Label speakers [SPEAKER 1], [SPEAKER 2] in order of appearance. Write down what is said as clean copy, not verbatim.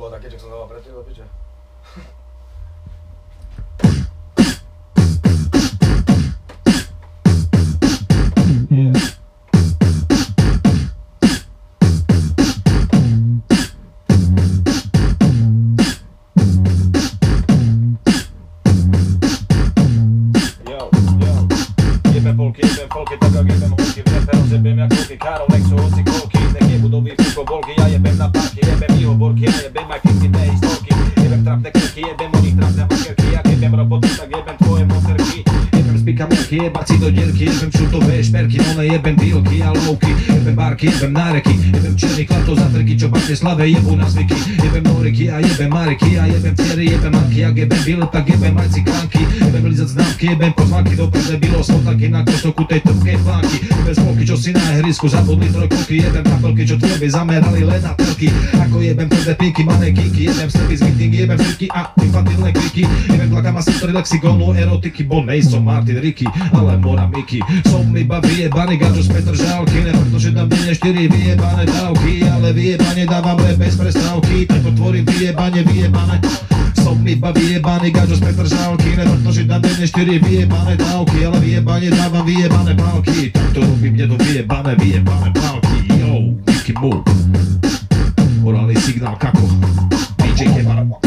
[SPEAKER 1] bolo také, čo som dával predtým, do piče.
[SPEAKER 2] Jebem folky, tak jak jebem holky, v repe rozjebem jak holky, Karol, Nexo, hoci kolky, nech je budový fuko volky, ja jebem na parky, jebem výhovorky, ja jebem aj fiktivné historky, jebem trapné krky, jebem o nich trapné makerky, jak jebem roboty, tak jebem tvoje moterky, jebem spikamerky, jebať si do dierky, jebem šutové šperky, no ne jebem dílky a lovky, jebem barky, jebem náreky, jebem černý chlaptov za trky, čo patne slave, jebú na zvyky, jebem noriky a jebem mariky, a jebem ciery, jebem manky, jak jebem bilet, tak jebem aj cikánky, jebem lizať známky, jebem pozvánky, do prde bylo slotaky na kostoku tej trpkej plánky, jebem spolky, čo si na ihrisku zabudli trojkolky, jebem kapelky, čo tvoje zamerali len na telky, ako jebem tvrdé pinky, manekinky, jebem service meeting, jebem friky a infantilné kriky, jebem tlakám asi ktorý lexikónu erotiky, bo nejsom Martin Ricky, ale Mora Miky, som iba vyjebaný gačo z Petržalky, ne pretože dám denne 4 vyjebané dávky, ale vyjebane dávam rap bez prestávky, takto tvorím vyjebane, vyjebané. Som iba vyjebaný gačo z Petržalky, ne pretože dám denne 4 vyjebané dávky, ale vyjebane dávam vyjebané pálky, takto robím dedo vyjebané pálky, yo, MikyMo, OralnySignal, kako, DJ JEBEM.